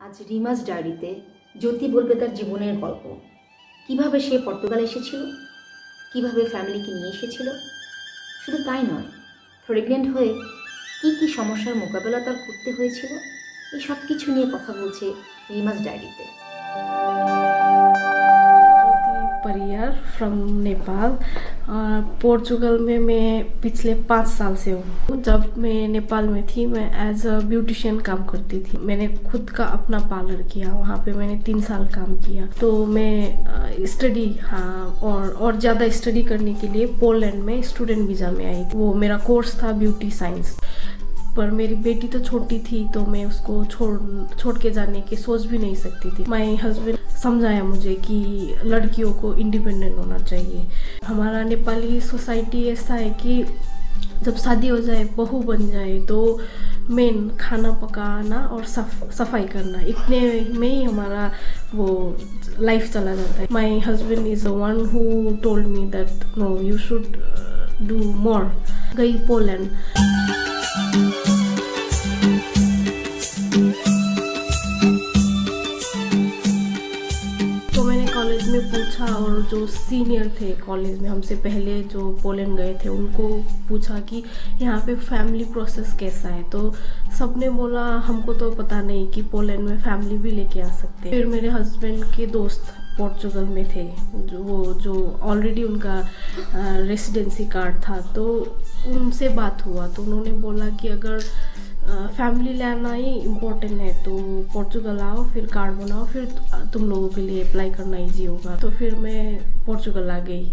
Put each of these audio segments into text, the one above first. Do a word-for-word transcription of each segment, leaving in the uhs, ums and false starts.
আজ রিমাস ডায়েরিতে জ্যোতি বলবে তার জীবনের গল্প, কিভাবে সে পর্তুগাল এসেছিল, কিভাবে ফ্যামিলিকে নিয়ে এসেছিল। শুধু তাই নয়, প্রেগনেন্ট হয়ে কি কি সমস্যার মোকাবেলা তার করতে হয়েছিল, এই সব কিছু নিয়ে কথা বলছে রিমাস ডায়েরিতে। परियार फ्रॉम नेपाल। पोर्चुगल में मैं पिछले पाँच साल से हूँ। जब मैं नेपाल में थी मैं एज अ ब्यूटिशियन काम करती थी। मैंने खुद का अपना पार्लर किया, वहाँ पे मैंने तीन साल काम किया। तो मैं स्टडी हाँ और और ज़्यादा स्टडी करने के लिए पोलैंड में स्टूडेंट वीज़ा में आई। वो मेरा कोर्स था ब्यूटी साइंस। पर मेरी बेटी तो छोटी थी तो मैं उसको छोड़ छोड़ के जाने की सोच भी नहीं सकती थी। माय हस्बैंड समझाया मुझे कि लड़कियों को इंडिपेंडेंट होना चाहिए। हमारा नेपाली सोसाइटी ऐसा है कि जब शादी हो जाए, बहू बन जाए, तो मेन खाना पकाना और सफ, सफाई करना, इतने में ही हमारा वो लाइफ चला जाता है। My husband is the one who told me that no you should do more. गई पोलैंड। तो मैंने कॉलेज में पूछा और जो सीनियर थे कॉलेज में, हमसे पहले जो पोलैंड गए थे, उनको पूछा कि यहाँ पे फैमिली प्रोसेस कैसा है। तो सबने बोला हमको तो पता नहीं कि पोलैंड में फैमिली भी लेके आ सकते हैं। फिर मेरे हस्बैंड के दोस्त पोर्चुगल में थे, जो वो जो ऑलरेडी उनका रेसिडेंसी कार्ड था, तो उनसे बात हुआ। तो उन्होंने बोला कि अगर फैमिली लाना ही इम्पोर्टेंट है तो पोर्चुगल आओ, फिर कार्ड बनाओ, फिर तुम लोगों के लिए अप्लाई करना ईजी होगा। तो फिर मैं पोर्चुगल आ गई।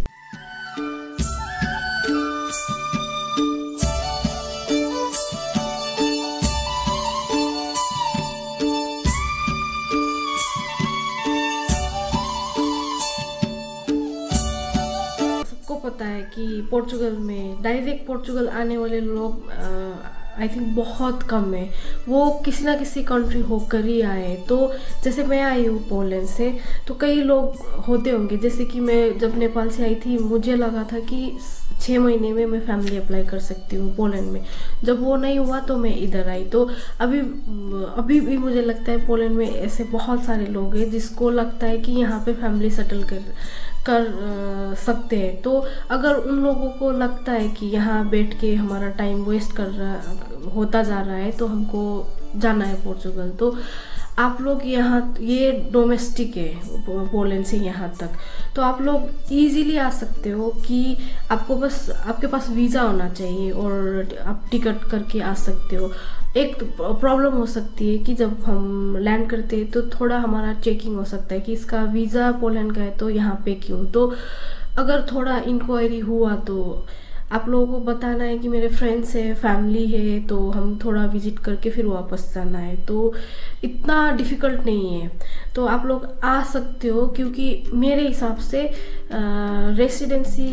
सबको पता है कि पोर्चुगल में डायरेक्ट पोर्चुगल आने वाले लोग आई थिंक बहुत कम है। वो किसी ना किसी कंट्री होकर ही आए। तो जैसे मैं आई हूँ पोलैंड से, तो कई लोग होते होंगे, जैसे कि मैं जब नेपाल से आई थी मुझे लगा था कि छः महीने में मैं फैमिली अप्लाई कर सकती हूँ पोलैंड में। जब वो नहीं हुआ तो मैं इधर आई। तो अभी अभी भी मुझे लगता है पोलैंड में ऐसे बहुत सारे लोग हैं जिसको लगता है कि यहाँ पे फैमिली सेटल कर कर आ, सकते हैं। तो अगर उन लोगों को लगता है कि यहाँ बैठ के हमारा टाइम वेस्ट कर रहा होता जा रहा है तो हमको जाना है पोर्चुगल, तो आप लोग यहाँ, ये डोमेस्टिक है पोलैंड से यहाँ तक, तो आप लोग इजीली आ सकते हो कि आपको बस आपके पास वीज़ा होना चाहिए और आप टिकट करके आ सकते हो। एक प्रॉब्लम हो सकती है कि जब हम लैंड करते हैं तो थोड़ा हमारा चेकिंग हो सकता है कि इसका वीज़ा पोलैंड का है तो यहाँ पे क्यों। तो अगर थोड़ा इंक्वायरी हुआ तो आप लोगों को बताना है कि मेरे फ्रेंड्स है, फैमिली है, तो हम थोड़ा विजिट करके फिर वापस जाना है। तो इतना डिफ़िकल्ट नहीं है, तो आप लोग आ सकते हो। क्योंकि मेरे हिसाब से रेसिडेंसी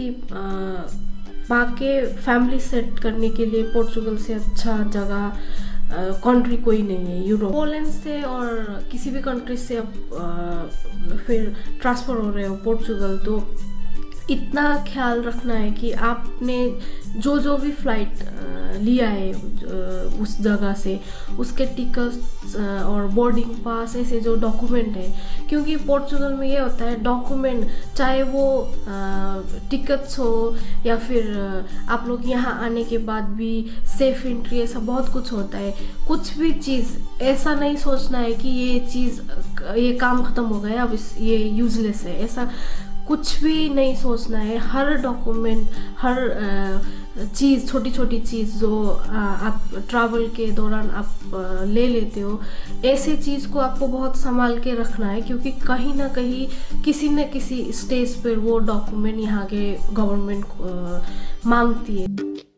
पाके फैमिली सेट करने के लिए पोर्चुगल से अच्छा जगह कंट्री कोई नहीं है यूरोप। पोलैंड से और किसी भी कंट्री से आप फिर ट्रांसफ़र हो रहे हो पोर्चुगल, तो इतना ख्याल रखना है कि आपने जो जो भी फ़्लाइट लिया है उस जगह से, उसके टिकट्स और बोर्डिंग पास, ऐसे जो डॉक्यूमेंट है। क्योंकि पोर्चुगल में ये होता है डॉक्यूमेंट, चाहे वो टिकट्स हो या फिर आप लोग यहाँ आने के बाद भी सेफ एंट्री, ऐसा बहुत कुछ होता है। कुछ भी चीज़ ऐसा नहीं सोचना है कि ये चीज़, ये काम ख़त्म हो गया अब इस ये यूज़लेस है, ऐसा कुछ भी नहीं सोचना है। हर डॉक्यूमेंट, हर चीज़, छोटी छोटी चीज़ जो आप ट्रैवल के दौरान आप ले लेते हो, ऐसे चीज़ को आपको बहुत संभाल के रखना है। क्योंकि कहीं ना कहीं किसी न किसी स्टेज पर वो डॉक्यूमेंट यहाँ के गवर्नमेंट मांगती है।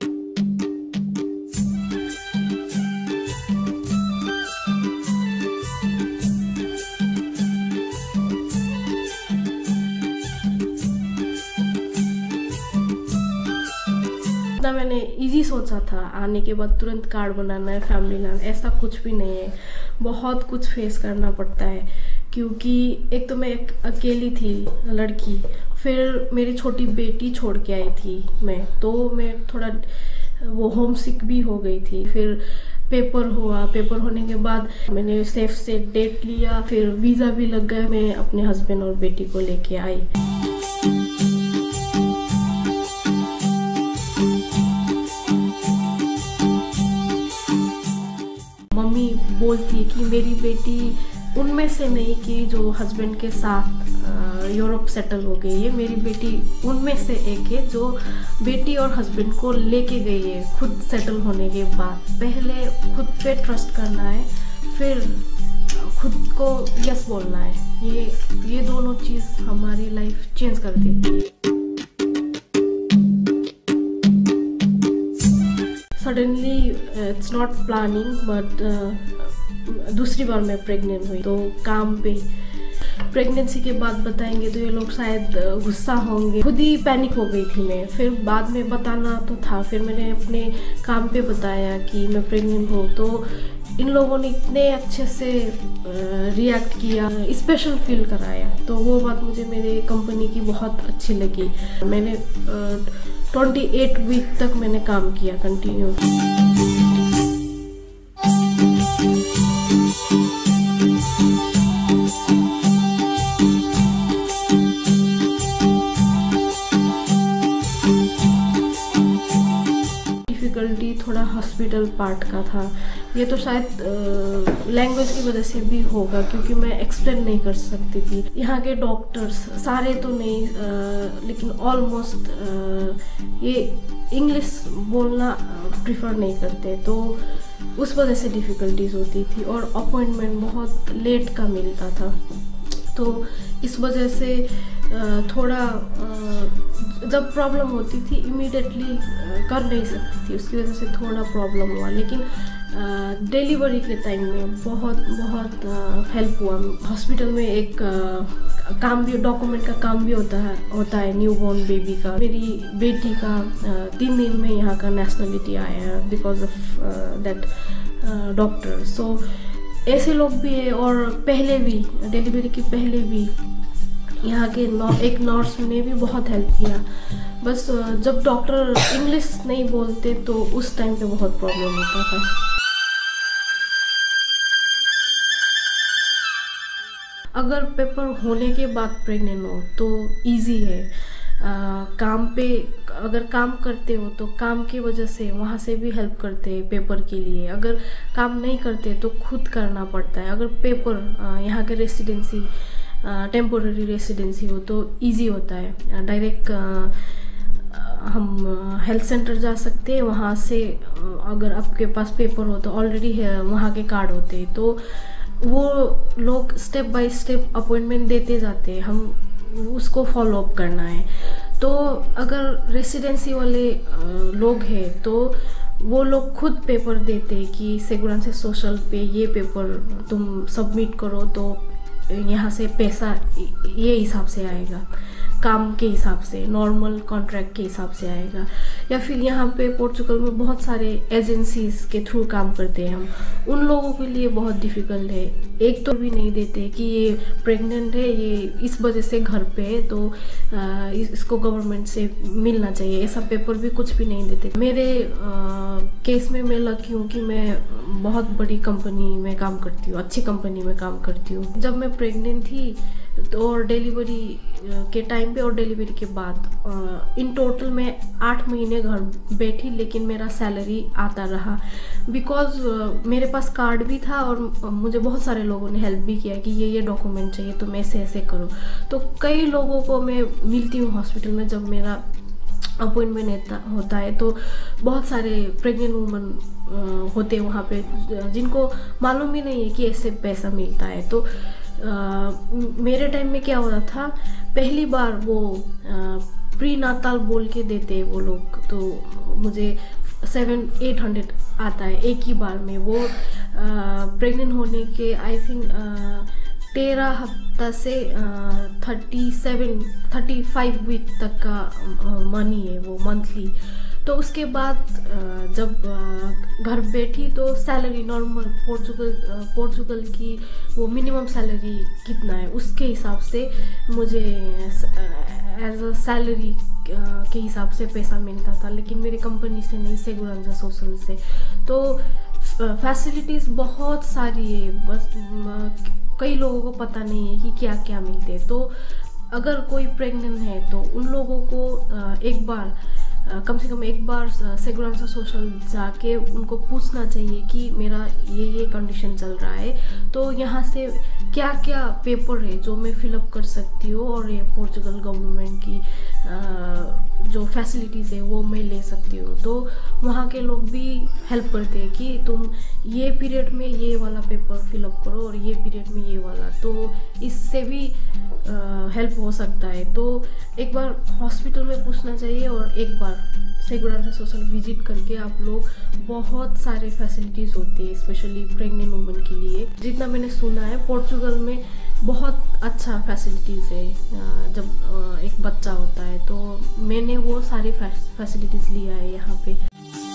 मैंने इजी सोचा था आने के बाद तुरंत कार्ड बनाना है, फैमिली लाना, ऐसा कुछ भी नहीं है। बहुत कुछ फेस करना पड़ता है। क्योंकि एक तो मैं एक अकेली थी लड़की, फिर मेरी छोटी बेटी छोड़ के आई थी मैं, तो मैं थोड़ा वो होम सिक भी हो गई थी। फिर पेपर हुआ, पेपर होने के बाद मैंने सेफ से डेट लिया, फिर वीज़ा भी लग गया, मैं अपने हस्बैंड और बेटी को लेके आई। मम्मी बोलती है कि मेरी बेटी उनमें से नहीं कि जो हस्बैंड के साथ यूरोप सेटल हो गई है, मेरी बेटी उनमें से एक है जो बेटी और हस्बैंड को लेके गई है खुद सेटल होने के बाद। पहले खुद पे ट्रस्ट करना है, फिर खुद को यस बोलना है। ये ये दोनों चीज़ हमारी लाइफ चेंज कर देती है। Suddenly it's not planning, but दूसरी बार मैं प्रेग्नेंट हुई तो काम पे। प्रेगनेंसी के बाद बताएंगे तो ये लोग शायद गुस्सा होंगे, खुद ही पैनिक हो गई थी मैं। फिर बाद में बताना तो था, फिर मैंने अपने काम पे बताया कि मैं प्रेग्नेंट हूँ, तो इन लोगों ने इतने अच्छे से रिएक्ट किया, स्पेशल फील कराया। तो वो बात मुझे मेरे कंपनी की बहुत अच्छी लगी। मैंने अट्ठाईस वीक तक मैंने काम किया कंटिन्यू। डिफ़िकल्टी थोड़ा हॉस्पिटल पार्ट का था। ये तो शायद लैंग्वेज की वजह से भी होगा, क्योंकि मैं एक्सप्लेन नहीं कर सकती थी। यहाँ के डॉक्टर्स सारे तो नहीं, आ, लेकिन ऑलमोस्ट ये इंग्लिश बोलना प्रिफर नहीं करते, तो उस वजह से डिफ़िकल्टीज होती थी। और अपॉइंटमेंट बहुत लेट का मिलता था, तो इस वजह से थोड़ा जब प्रॉब्लम होती थी इमीडिएटली कर नहीं सकती थी, उसकी वजह से थोड़ा प्रॉब्लम हुआ। लेकिन डिलीवरी के टाइम में बहुत बहुत हेल्प हुआ। हॉस्पिटल में एक काम भी, डॉक्यूमेंट का काम भी होता है होता है न्यूबॉर्न बेबी का। मेरी बेटी का तीन दिन में यहाँ का नेशनलिटी आया है because of that doctor. So ऐसे लोग भी है, और पहले भी डिलीवरी के पहले भी यहाँ के नौ, एक नर्स ने भी बहुत हेल्प किया। बस जब डॉक्टर इंग्लिश नहीं बोलते तो उस टाइम पे बहुत प्रॉब्लम होता था। अगर पेपर होने के बाद प्रेग्नेंट हो तो इजी है। आ, काम पे अगर काम करते हो तो काम की वजह से वहाँ से भी हेल्प करते हैं पेपर के लिए। अगर काम नहीं करते तो खुद करना पड़ता है। अगर पेपर यहाँ के रेसिडेंसी टेम्पोररी रेसिडेंसी हो तो इजी होता है। डायरेक्ट हम हेल्थ सेंटर जा सकते हैं, वहाँ से अगर आपके पास पेपर हो तो ऑलरेडी वहाँ के कार्ड होते हैं, तो वो लोग स्टेप बाय स्टेप अपॉइंटमेंट देते जाते हैं, हम उसको फॉलो अप करना है। तो अगर रेसिडेंसी वाले लोग हैं तो वो लोग खुद पेपर देते हैं कि सेगुरांसा सोशल पे ये पेपर तुम सबमिट करो, तो यहाँ से पैसा ये हिसाब से आएगा, काम के हिसाब से, नॉर्मल कॉन्ट्रैक्ट के हिसाब से आएगा। या फिर यहाँ पे पोर्चुगल में बहुत सारे एजेंसीज के थ्रू काम करते हैं हम, उन लोगों के लिए बहुत डिफ़िकल्ट है। एक तो भी नहीं देते कि ये प्रेग्नेंट है, ये इस वजह से घर पे है, तो आ, इसको गवर्नमेंट से मिलना चाहिए, ऐसा पेपर भी कुछ भी नहीं देते। मेरे आ, केस में मैं लकी हूँ कि मैं बहुत बड़ी कंपनी में काम करती हूँ, अच्छी कंपनी में काम करती हूँ। जब मैं प्रेग्नेंट थी तो और डिलीवरी के टाइम पे और डिलीवरी के बाद इन टोटल मैं आठ महीने घर बैठी, लेकिन मेरा सैलरी आता रहा बिकॉज मेरे पास कार्ड भी था और मुझे बहुत सारे लोगों ने हेल्प भी किया कि ये ये डॉक्यूमेंट चाहिए तो मैं ऐसे ऐसे करो। तो कई लोगों को मैं मिलती हूँ हॉस्पिटल में जब मेरा अपॉइंटमेंट होता है, तो बहुत सारे प्रेग्नेंट वूमन होते हैं वहाँ पे जिनको मालूम ही नहीं है कि ऐसे पैसा मिलता है। तो Uh, मेरे टाइम में क्या होता था, पहली बार वो प्री नाताल बोल के देते हैं वो लोग, तो मुझे सेवन एट हंड्रेड आता है एक ही बार में। वो प्रेग्नेंट होने के आई थिंक तेरह हफ्ता से thirty seven thirty five week तक का मनी है वो मंथली। तो उसके बाद जब घर बैठी तो सैलरी नॉर्मल पोर्चुगल पोर्चुगल की वो मिनिमम सैलरी कितना है उसके हिसाब से मुझे एज अ सैलरी के हिसाब से पैसा मिलता था, लेकिन मेरी कंपनी से नहीं, सेगुरांसा सोशल से। तो फैसिलिटीज़ बहुत सारी है, बस कई लोगों को पता नहीं है कि क्या क्या मिलते हैं। तो अगर कोई प्रेग्नेंट है तो उन लोगों को एक बार कम से कम एक बार सेगुरांसा सोशल जाके उनको पूछना चाहिए कि मेरा ये ये कंडीशन चल रहा है, तो यहाँ से क्या क्या पेपर है जो मैं फिलअप कर सकती हूँ और ये पोर्चुगल गवर्नमेंट की जो फैसिलिटीज़ है वो मैं ले सकती हूँ। तो वहाँ के लोग भी हेल्प करते हैं कि तुम ये पीरियड में ये वाला पेपर फिलअप करो और ये पीरियड में ये वाला, तो इससे भी हेल्प हो सकता है। तो एक बार हॉस्पिटल में पूछना चाहिए और एक बार सेगुरांसा सोशल विजिट करके आप लोग बहुत सारे फैसिलिटीज़ होती है स्पेशली प्रेग्नेंट वुमेन के लिए। जितना मैंने सुना है पोर्चुगल में बहुत अच्छा फैसिलिटीज़ है जब एक बच्चा होता है, तो मैंने वो सारी फैसिलिटीज़ लिया है यहाँ पे।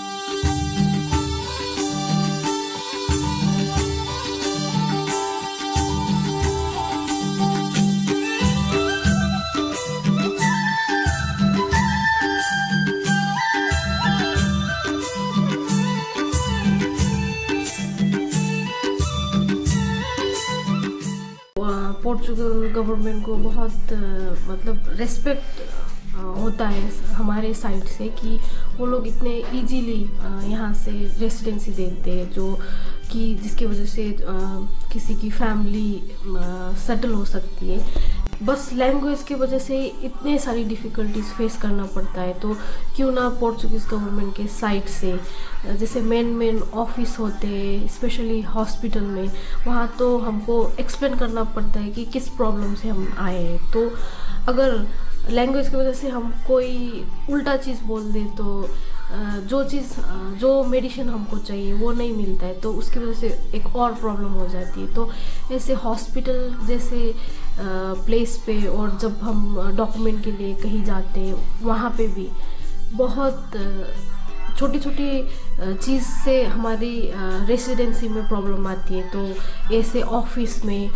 पोर्चुगल गवर्नमेंट को बहुत मतलब रेस्पेक्ट होता है हमारे साइड से कि वो लोग इतने इजीली यहाँ से रेसिडेंसी देते हैं, जो कि जिसकी वजह से किसी की फैमिली सेटल हो सकती है। बस लैंग्वेज की वजह से इतने सारी डिफ़िकल्टीज फेस करना पड़ता है, तो क्यों ना पोर्चुगीज़ गवर्नमेंट के साइड से जैसे मेन मेन ऑफिस होते हैं स्पेशली हॉस्पिटल में, वहाँ तो हमको एक्सप्लेन करना पड़ता है कि किस प्रॉब्लम से हम आए हैं। तो अगर लैंग्वेज की वजह से हम कोई उल्टा चीज़ बोल दे तो जो चीज़ जो मेडिसिन हमको चाहिए वो नहीं मिलता है, तो उसकी वजह से एक और प्रॉब्लम हो जाती है। तो ऐसे हॉस्पिटल जैसे प्लेस पे और जब हम डॉक्यूमेंट के लिए कहीं जाते हैं वहाँ पे भी बहुत छोटी छोटी चीज़ से हमारी रेसिडेंसी में प्रॉब्लम आती है। तो ऐसे ऑफिस में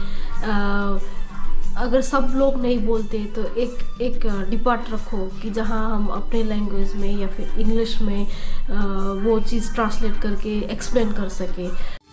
अगर सब लोग नहीं बोलते तो एक एक डिपार्ट रखो कि जहाँ हम अपने लैंग्वेज में या फिर इंग्लिश में वो चीज़ ट्रांसलेट करके एक्सप्लेन कर सके।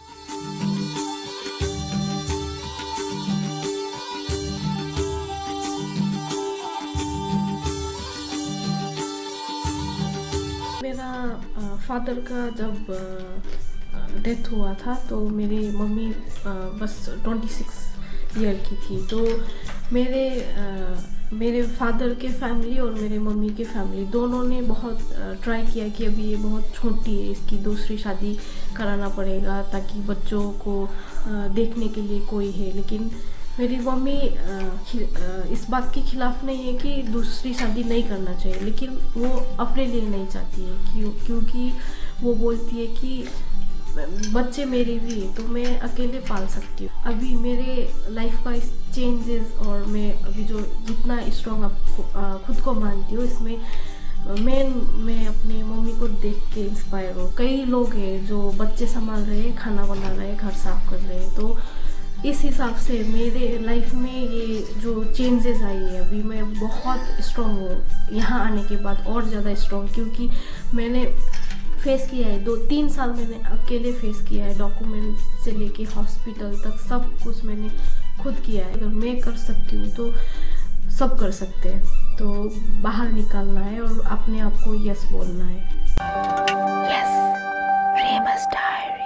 मेरा फादर का जब डेथ हुआ था तो मेरी मम्मी बस ट्वेंटी सिक्स ईयर की थी। तो मेरे आ, मेरे फादर के फैमिली और मेरे मम्मी के फैमिली दोनों ने बहुत ट्राई किया कि अभी ये बहुत छोटी है, इसकी दूसरी शादी कराना पड़ेगा ताकि बच्चों को आ, देखने के लिए कोई है। लेकिन मेरी मम्मी इस बात के खिलाफ़ नहीं है कि दूसरी शादी नहीं करना चाहिए, लेकिन वो अपने लिए नहीं चाहती है क्यों क्योंकि वो बोलती है कि बच्चे मेरे भी है तो मैं अकेले पाल सकती हूँ। अभी मेरे लाइफ का इस चेंजेस और मैं अभी जो जितना स्ट्रॉन्ग खुद को मानती हूँ इसमें मैं मैं अपने मम्मी को देख के इंस्पायर हूँ। कई लोग हैं जो बच्चे संभाल रहे हैं, खाना बना रहे हैं, घर साफ कर रहे हैं, तो इस हिसाब से मेरे लाइफ में ये जो चेंजेस आई है अभी मैं बहुत स्ट्रॉन्ग हूँ यहाँ आने के बाद, और ज़्यादा स्ट्रॉन्ग, क्योंकि मैंने फेस किया है। दो तीन साल मैंने अकेले फेस किया है, डॉक्यूमेंट से लेके हॉस्पिटल तक सब कुछ मैंने खुद किया है। अगर मैं कर सकती हूँ तो सब कर सकते हैं। तो बाहर निकलना है और अपने आप को यस बोलना है। यस, रेमस डायरी।